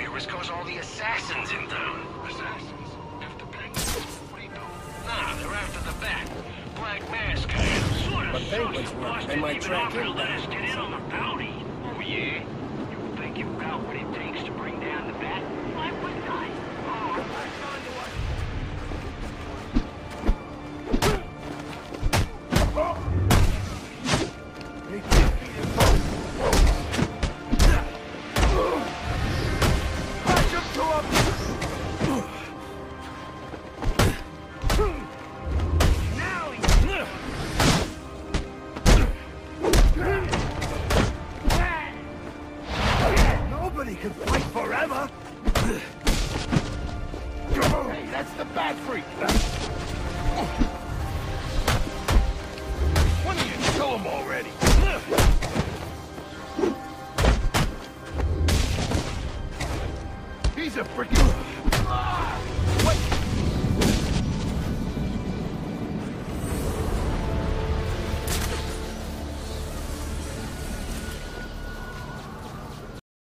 here was cause all the assassins in town. Assassins? After penguins? What do you do? Nah, they're after the bat. Black mask guy. Sort of. But penguins work. They might track him Let us down. get in on the bounty. Oh, yeah? You think you've got what it takes to bring down the bat? Why wouldn't I? Oh, I'm on to us. Nobody can fight forever. Hey, that's the bat freak. Why don't you kill him already? He's a freaking...